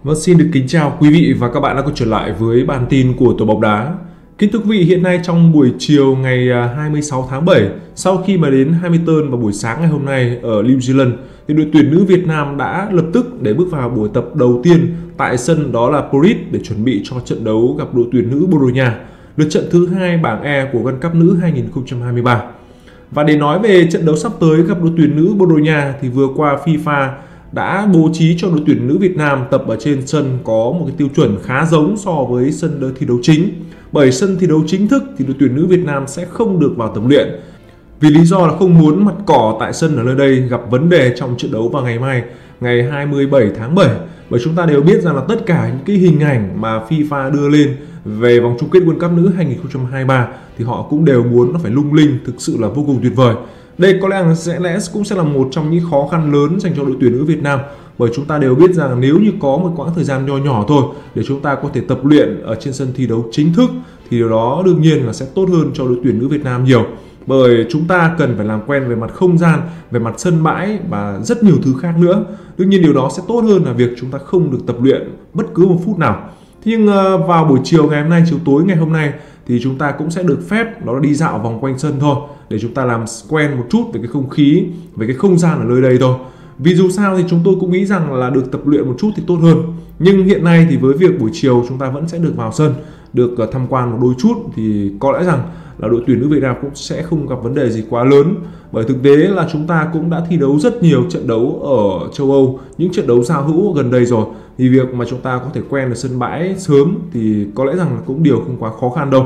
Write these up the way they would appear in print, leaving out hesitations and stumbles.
Vâng, xin được kính chào quý vị và các bạn đã quay trở lại với bản tin của Tổ bóng đá. Kính thưa quý vị, hiện nay trong buổi chiều ngày 26 tháng 7, sau khi mà đến 20 turn vào buổi sáng ngày hôm nay ở New Zealand, thì đội tuyển nữ Việt Nam đã lập tức để bước vào buổi tập đầu tiên tại sân đó là Porritt để chuẩn bị cho trận đấu gặp đội tuyển nữ Bồ Đào Nha, lượt trận thứ 2 bảng E của World Cup nữ 2023. Và để nói về trận đấu sắp tới gặp đội tuyển nữ Bồ Đào Nha thì vừa qua FIFA đã bố trí cho đội tuyển nữ Việt Nam tập ở trên sân có một cái tiêu chuẩn khá giống so với sân thi đấu chính. Bởi sân thi đấu chính thức thì đội tuyển nữ Việt Nam sẽ không được vào tập luyện, vì lý do là không muốn mặt cỏ tại sân ở nơi đây gặp vấn đề trong trận đấu vào ngày mai, ngày 27 tháng 7. Bởi chúng ta đều biết rằng là tất cả những cái hình ảnh mà FIFA đưa lên về vòng chung kết World Cup nữ 2023 thì họ cũng đều muốn nó phải lung linh, thực sự là vô cùng tuyệt vời. Đây có lẽ cũng sẽ là một trong những khó khăn lớn dành cho đội tuyển nữ Việt Nam, bởi chúng ta đều biết rằng nếu như có một quãng thời gian nho nhỏ thôi để chúng ta có thể tập luyện ở trên sân thi đấu chính thức thì điều đó đương nhiên là sẽ tốt hơn cho đội tuyển nữ Việt Nam nhiều. Bởi chúng ta cần phải làm quen về mặt không gian, về mặt sân bãi và rất nhiều thứ khác nữa. Đương nhiên điều đó sẽ tốt hơn là việc chúng ta không được tập luyện bất cứ một phút nào. Thế nhưng vào buổi chiều ngày hôm nay, chiều tối ngày hôm nay thì chúng ta cũng sẽ được phép đó là đi dạo vòng quanh sân thôi, để chúng ta làm quen một chút về cái không khí, về cái không gian ở nơi đây thôi. Vì dù sao thì chúng tôi cũng nghĩ rằng là được tập luyện một chút thì tốt hơn. Nhưng hiện nay thì với việc buổi chiều chúng ta vẫn sẽ được vào sân, được tham quan một đôi chút, thì có lẽ rằng là đội tuyển nữ Việt Nam cũng sẽ không gặp vấn đề gì quá lớn. Bởi thực tế là chúng ta cũng đã thi đấu rất nhiều trận đấu ở châu Âu, những trận đấu giao hữu gần đây rồi. Thì việc mà chúng ta có thể quen được sân bãi sớm thì có lẽ rằng là cũng điều không quá khó khăn đâu.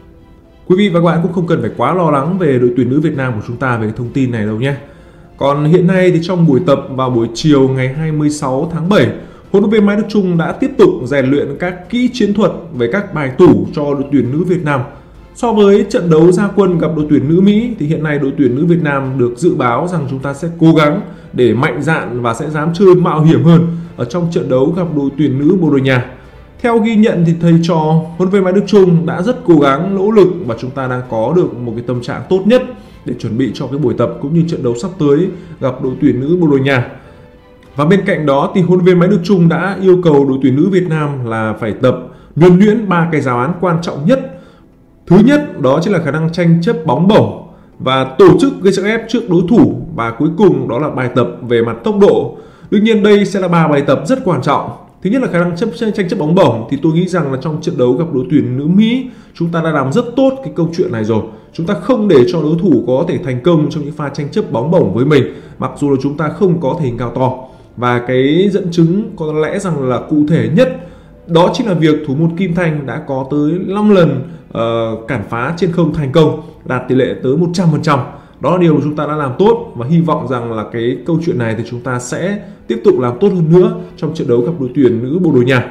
Quý vị và các bạn cũng không cần phải quá lo lắng về đội tuyển nữ Việt Nam của chúng ta về cái thông tin này đâu nhé. Còn hiện nay thì trong buổi tập vào buổi chiều ngày 26 tháng 7, huấn luyện viên Mai Đức Chung đã tiếp tục rèn luyện các kỹ chiến thuật về các bài tủ cho đội tuyển nữ Việt Nam. So với trận đấu ra quân gặp đội tuyển nữ Mỹ thì hiện nay đội tuyển nữ Việt Nam được dự báo rằng chúng ta sẽ cố gắng để mạnh dạn và sẽ dám chơi mạo hiểm hơn ở trong trận đấu gặp đội tuyển nữ Bồ Đào Nha. Theo ghi nhận thì thầy trò huấn luyện viên Mai Đức Chung đã rất cố gắng nỗ lực và chúng ta đang có được một cái tâm trạng tốt nhất để chuẩn bị cho cái buổi tập cũng như trận đấu sắp tới gặp đội tuyển nữ Bồ Đào Nha. Và bên cạnh đó thì huấn luyện viên Mai Đức Chung đã yêu cầu đội tuyển nữ Việt Nam là phải tập nhuần nhuyễn 3 cái giáo án quan trọng nhất. Thứ nhất đó chính là khả năng tranh chấp bóng bổng và tổ chức gây sức ép trước đối thủ, và cuối cùng đó là bài tập về mặt tốc độ. Đương nhiên đây sẽ là 3 bài tập rất quan trọng. Thứ nhất là khả năng tranh chấp bóng bổng, thì tôi nghĩ rằng là trong trận đấu gặp đội tuyển nữ Mỹ chúng ta đã làm rất tốt cái câu chuyện này rồi. Chúng ta không để cho đối thủ có thể thành công trong những pha tranh chấp bóng bổng với mình, mặc dù là chúng ta không có thể hình cao to. Và cái dẫn chứng có lẽ rằng là cụ thể nhất đó chính là việc thủ môn Kim Thanh đã có tới 5 lần cản phá trên không thành công, đạt tỷ lệ tới 100%. Đó là điều chúng ta đã làm tốt, và hy vọng rằng là cái câu chuyện này thì chúng ta sẽ tiếp tục làm tốt hơn nữa trong trận đấu gặp đội tuyển nữ Bồ Đào Nha.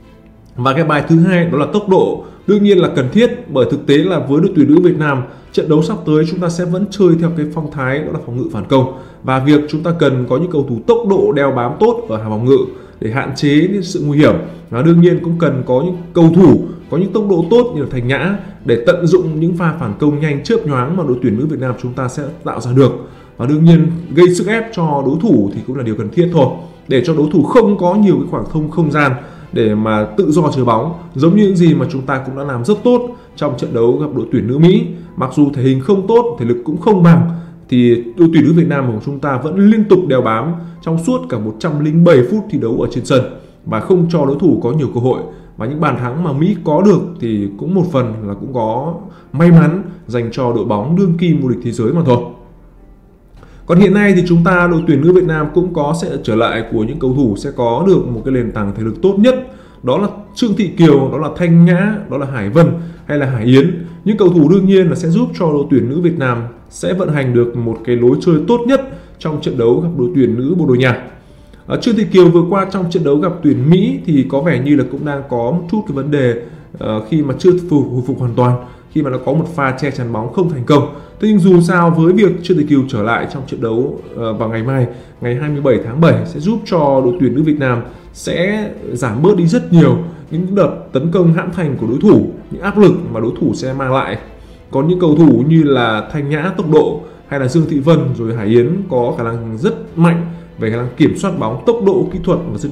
Và cái bài thứ hai đó là tốc độ, đương nhiên là cần thiết, bởi thực tế là với đội tuyển nữ Việt Nam, trận đấu sắp tới chúng ta sẽ vẫn chơi theo cái phong thái đó là phòng ngự phản công, và việc chúng ta cần có những cầu thủ tốc độ đeo bám tốt ở hàng phòng ngự để hạn chế những sự nguy hiểm. Và đương nhiên cũng cần có những cầu thủ có những tốc độ tốt như là Thành Nhã để tận dụng những pha phản công nhanh chớp nhoáng mà đội tuyển nữ Việt Nam chúng ta sẽ tạo ra được. Và đương nhiên gây sức ép cho đối thủ thì cũng là điều cần thiết thôi, để cho đối thủ không có nhiều cái khoảng không gian để mà tự do chơi bóng, giống như những gì mà chúng ta cũng đã làm rất tốt trong trận đấu gặp đội tuyển nữ Mỹ. Mặc dù thể hình không tốt, thể lực cũng không bằng, thì đội tuyển nữ Việt Nam của chúng ta vẫn liên tục đeo bám trong suốt cả 107 phút thi đấu ở trên sân và không cho đối thủ có nhiều cơ hội. Và những bàn thắng mà Mỹ có được thì cũng một phần là cũng có may mắn dành cho đội bóng đương kim vô địch thế giới mà thôi. Còn hiện nay thì chúng ta đội tuyển nữ Việt Nam cũng có sẽ trở lại của những cầu thủ sẽ có được một cái nền tảng thể lực tốt nhất, đó là Trương Thị Kiều, đó là Thanh Nhã, đó là Hải Vân hay là Hải Yến. Những cầu thủ đương nhiên là sẽ giúp cho đội tuyển nữ Việt Nam sẽ vận hành được một cái lối chơi tốt nhất trong trận đấu gặp đội tuyển nữ Bồ Đào Nha. Trương Thị Kiều vừa qua trong trận đấu gặp tuyển Mỹ thì có vẻ như là cũng đang có một chút cái vấn đề khi mà chưa hồi phục hoàn toàn, khi mà nó có một pha che chắn bóng không thành công. Thế nhưng dù sao với việc Trương Thị Kiều trở lại trong trận đấu vào ngày mai, ngày 27 tháng 7 sẽ giúp cho đội tuyển nữ Việt Nam sẽ giảm bớt đi rất nhiều những đợt tấn công hãm thành của đối thủ, những áp lực mà đối thủ sẽ mang lại. Còn những cầu thủ như là Thanh Nhã tốc độ hay là Dương Thị Vân rồi Hải Yến có khả năng rất mạnh về khả năng kiểm soát bóng, tốc độ, kỹ thuật và dứt điểm.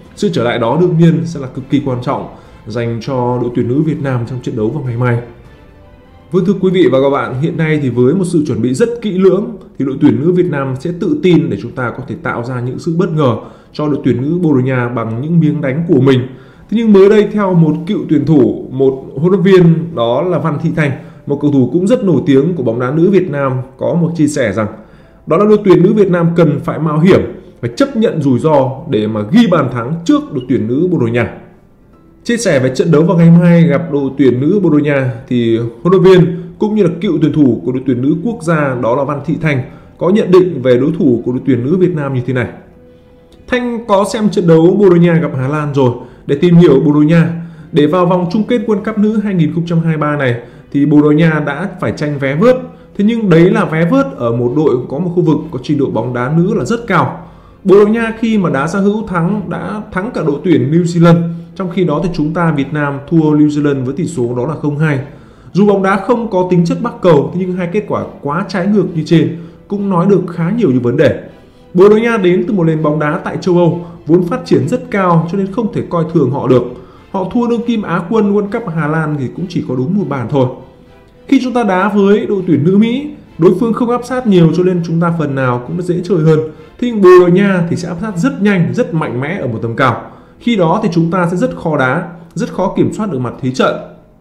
Sự trở lại đó đương nhiên sẽ là cực kỳ quan trọng dành cho đội tuyển nữ Việt Nam trong trận đấu vào ngày mai. Vâng, thưa quý vị và các bạn, hiện nay thì với một sự chuẩn bị rất kỹ lưỡng thì đội tuyển nữ Việt Nam sẽ tự tin để chúng ta có thể tạo ra những sự bất ngờ cho đội tuyển nữ Bồ Đào Nha bằng những miếng đánh của mình. Thế nhưng mới đây, theo một cựu tuyển thủ, một huấn luyện viên, đó là Văn Thị Thanh, một cầu thủ cũng rất nổi tiếng của bóng đá nữ Việt Nam, có một chia sẻ rằng đó là đội tuyển nữ Việt Nam cần phải mạo hiểm, phải chấp nhận rủi ro để mà ghi bàn thắng trước đội tuyển nữ Bồ Đào Nha. Chia sẻ về trận đấu vào ngày mai gặp đội tuyển nữ Bồ Đào Nha thì huấn luyện viên cũng như là cựu tuyển thủ của đội tuyển nữ quốc gia, đó là Văn Thị Thanh, có nhận định về đối thủ của đội tuyển nữ Việt Nam như thế này. Thanh có xem trận đấu Bồ Đào Nha gặp Hà Lan rồi để tìm hiểu Bồ Đào Nha. Để vào vòng chung kết World Cup nữ 2023 này thì Bồ Đào Nha đã phải tranh vé vớt. Thế nhưng đấy là vé vớt ở một đội có một khu vực có trình độ bóng đá nữ là rất cao. Bồ Đào Nha khi mà đá giao hữu đã thắng cả đội tuyển New Zealand. Trong khi đó thì chúng ta Việt Nam thua New Zealand với tỷ số đó là 0-2. Dù bóng đá không có tính chất bắc cầu, nhưng hai kết quả quá trái ngược như trên cũng nói được khá nhiều những vấn đề. Bồ Đào Nha đến từ một nền bóng đá tại châu Âu vốn phát triển rất cao, cho nên không thể coi thường họ được. Họ thua đương kim Á quân World Cup Hà Lan thì cũng chỉ có đúng một bàn thôi. Khi chúng ta đá với đội tuyển nữ Mỹ, đối phương không áp sát nhiều cho nên chúng ta phần nào cũng dễ chơi hơn. Thế nhưng Bồ Đào Nha thì sẽ áp sát rất nhanh, rất mạnh mẽ ở một tầm cao. Khi đó thì chúng ta sẽ rất khó đá, rất khó kiểm soát được mặt thế trận.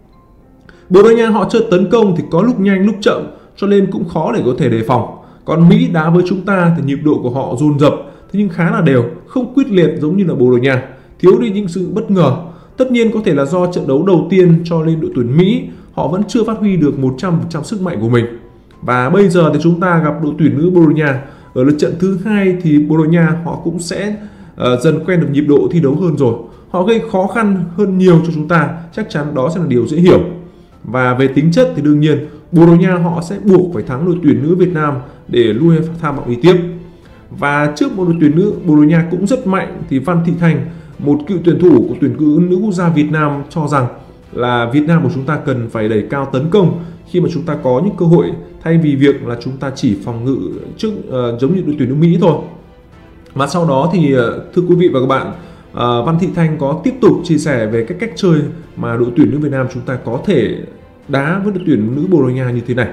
Bồ Đào Nha họ chơi tấn công thì có lúc nhanh lúc chậm, cho nên cũng khó để có thể đề phòng. Còn Mỹ đá với chúng ta thì nhịp độ của họ dồn dập, thế nhưng khá là đều, không quyết liệt giống như là Bồ Đào Nha, thiếu đi những sự bất ngờ. Tất nhiên có thể là do trận đấu đầu tiên cho nên đội tuyển Mỹ họ vẫn chưa phát huy được 100% sức mạnh của mình. Và bây giờ thì chúng ta gặp đội tuyển nữ Bồ Đào Nha ở lượt trận thứ hai thì Bồ Đào Nha họ cũng sẽ dần quen được nhịp độ thi đấu hơn rồi. Họ gây khó khăn hơn nhiều cho chúng ta, chắc chắn đó sẽ là điều dễ hiểu. Và về tính chất thì đương nhiên Bồ Đào Nha họ sẽ buộc phải thắng đội tuyển nữ Việt Nam để lui tham vọng đi tiếp. Và trước một đội tuyển nữ Bồ Đào Nha cũng rất mạnh thì Văn Thị Thanh, một cựu tuyển thủ của tuyển nữ quốc gia Việt Nam, cho rằng là Việt Nam của chúng ta cần phải đẩy cao tấn công khi mà chúng ta có những cơ hội, thay vì việc là chúng ta chỉ phòng ngự trước giống như đội tuyển nước Mỹ thôi. Và sau đó thì thưa quý vị và các bạn, Văn Thị Thanh có tiếp tục chia sẻ về cái cách chơi mà đội tuyển nữ Việt Nam chúng ta có thể đá với đội tuyển nữ Bồ Đào Nha như thế này.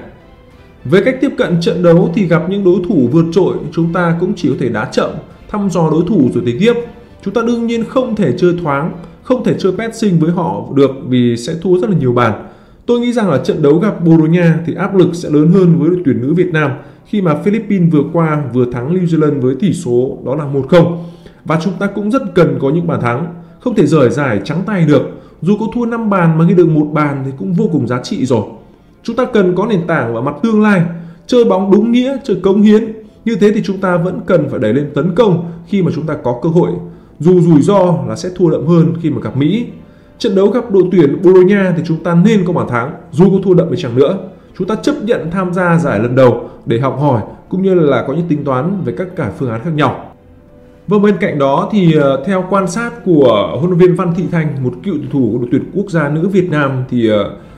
Về cách tiếp cận trận đấu thì gặp những đối thủ vượt trội, chúng ta cũng chỉ có thể đá chậm, thăm dò đối thủ rồi tính tiếp. Chúng ta đương nhiên không thể chơi thoáng, không thể chơi pressing với họ được vì sẽ thua rất là nhiều bàn. Tôi nghĩ rằng là trận đấu gặp Bồ Đào Nha thì áp lực sẽ lớn hơn với đội tuyển nữ Việt Nam khi mà Philippines vừa qua vừa thắng New Zealand với tỷ số đó là 1-0. Và chúng ta cũng rất cần có những bàn thắng, không thể rời rải trắng tay được. Dù có thua 5 bàn mà ghi được 1 bàn thì cũng vô cùng giá trị rồi. Chúng ta cần có nền tảng và mặt tương lai, chơi bóng đúng nghĩa, chơi cống hiến. Như thế thì chúng ta vẫn cần phải đẩy lên tấn công khi mà chúng ta có cơ hội. Dù rủi ro là sẽ thua đậm hơn khi mà gặp Mỹ. Trận đấu gặp đội tuyển Bồ Đào Nha thì chúng ta nên có bàn thắng, dù có thua đậm đi chăng nữa. Chúng ta chấp nhận tham gia giải lần đầu để học hỏi cũng như là có những tính toán về các cả phương án khác nhau. Và bên cạnh đó thì theo quan sát của huấn luyện viên Văn Thị Thanh, một cựu tuyển thủ của đội tuyển quốc gia nữ Việt Nam, thì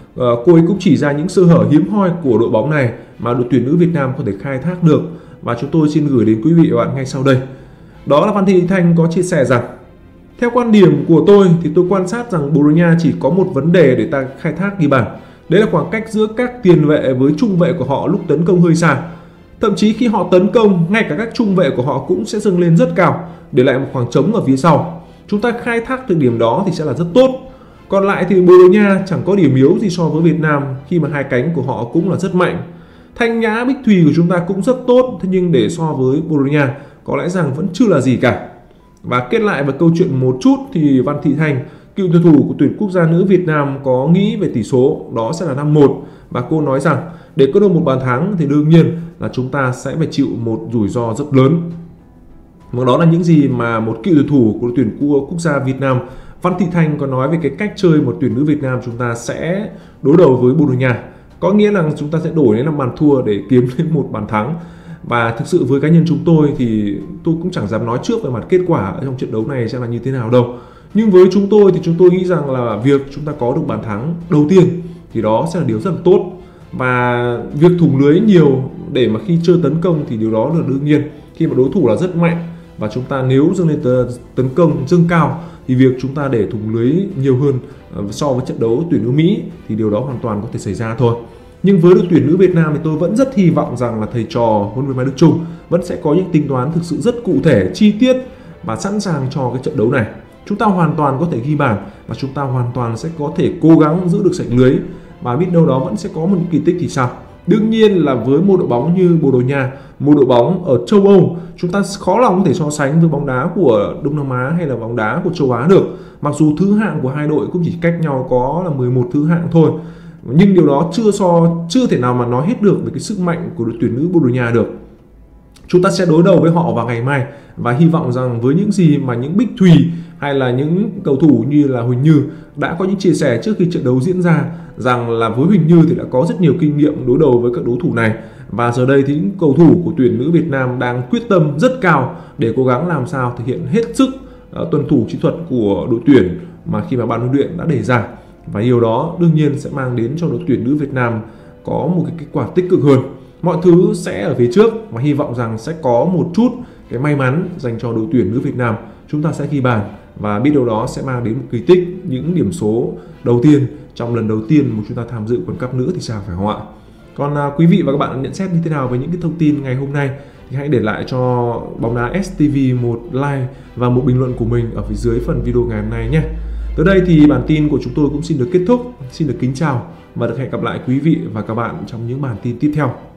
cô ấy cũng chỉ ra những sơ hở hiếm hoi của đội bóng này mà đội tuyển nữ Việt Nam có thể khai thác được, và chúng tôi xin gửi đến quý vị và bạn ngay sau đây. Đó là Văn Thị Thanh có chia sẻ rằng theo quan điểm của tôi thì tôi quan sát rằng Bồ Đào Nha chỉ có một vấn đề để ta khai thác ghi bàn. Đấy là khoảng cách giữa các tiền vệ với trung vệ của họ lúc tấn công hơi xa. Thậm chí khi họ tấn công, ngay cả các trung vệ của họ cũng sẽ dâng lên rất cao, để lại một khoảng trống ở phía sau. Chúng ta khai thác được điểm đó thì sẽ là rất tốt. Còn lại thì Bồ Đào Nha chẳng có điểm yếu gì so với Việt Nam, khi mà hai cánh của họ cũng là rất mạnh. Thanh Nhã, Bích Thùy của chúng ta cũng rất tốt, thế nhưng để so với Bồ Đào Nha có lẽ rằng vẫn chưa là gì cả. Và kết lại với câu chuyện một chút thì Văn Thị Thanh, cựu tuyển thủ của tuyển quốc gia nữ Việt Nam, có nghĩ về tỷ số đó sẽ là 5-1, và cô nói rằng để có được một bàn thắng thì đương nhiên là chúng ta sẽ phải chịu một rủi ro rất lớn. Và đó là những gì mà một cựu tuyển thủ của đội tuyển quốc gia Việt Nam, Văn Thị Thanh, có nói về cái cách chơi một tuyển nữ Việt Nam chúng ta sẽ đối đầu với Bồ Đào Nha. Có nghĩa là chúng ta sẽ đổi đến làm bàn thua để kiếm lên một bàn thắng. Và thực sự với cá nhân chúng tôi thì tôi cũng chẳng dám nói trước về mặt kết quả ở trong trận đấu này sẽ là như thế nào đâu. Nhưng với chúng tôi thì chúng tôi nghĩ rằng là việc chúng ta có được bàn thắng đầu tiên thì đó sẽ là điều rất là tốt. Và việc thủng lưới nhiều để mà khi chơi tấn công thì điều đó là đương nhiên, khi mà đối thủ là rất mạnh và chúng ta nếu dâng lên tấn công dâng cao thì việc chúng ta để thủng lưới nhiều hơn so với trận đấu tuyển nữ Mỹ thì điều đó hoàn toàn có thể xảy ra thôi. Nhưng với đội tuyển nữ Việt Nam thì tôi vẫn rất hy vọng rằng là thầy trò huấn luyện viên Mai Đức Chung vẫn sẽ có những tính toán thực sự rất cụ thể, chi tiết và sẵn sàng cho cái trận đấu này. Chúng ta hoàn toàn có thể ghi bàn và chúng ta hoàn toàn sẽ có thể cố gắng giữ được sạch lưới, và biết đâu đó vẫn sẽ có một kỳ tích thì sao. Đương nhiên là với một đội bóng như Bồ Đào Nha, một đội bóng ở châu Âu, chúng ta khó lòng có thể so sánh với bóng đá của Đông Nam Á hay là bóng đá của châu Á được. Mặc dù thứ hạng của hai đội cũng chỉ cách nhau có là 11 thứ hạng thôi, nhưng điều đó chưa thể nào mà nói hết được về cái sức mạnh của đội tuyển nữ Bồ Đào Nha được. Chúng ta sẽ đối đầu với họ vào ngày mai và hy vọng rằng với những gì mà những Bích Thùy hay là những cầu thủ như là Huỳnh Như đã có những chia sẻ trước khi trận đấu diễn ra, rằng là với Huỳnh Như thì đã có rất nhiều kinh nghiệm đối đầu với các đối thủ này, và giờ đây thì những cầu thủ của tuyển nữ Việt Nam đang quyết tâm rất cao để cố gắng làm sao thực hiện hết sức tuân thủ chiến thuật của đội tuyển mà khi mà ban huấn luyện đã đề ra, và điều đó đương nhiên sẽ mang đến cho đội tuyển nữ Việt Nam có một cái kết quả tích cực hơn. Mọi thứ sẽ ở phía trước và hy vọng rằng sẽ có một chút cái may mắn dành cho đội tuyển nữ Việt Nam. Chúng ta sẽ ghi bàn và biết đâu đó sẽ mang đến một kỳ tích, những điểm số đầu tiên trong lần đầu tiên mà chúng ta tham dự World Cup nữ thì sao, phải không ạ? Còn quý vị và các bạn nhận xét như thế nào về những cái thông tin ngày hôm nay thì hãy để lại cho Bóng Đá STV một like và một bình luận của mình ở phía dưới phần video ngày hôm nay nhé. Tới đây thì bản tin của chúng tôi cũng xin được kết thúc. Xin được kính chào và được hẹn gặp lại quý vị và các bạn trong những bản tin tiếp theo.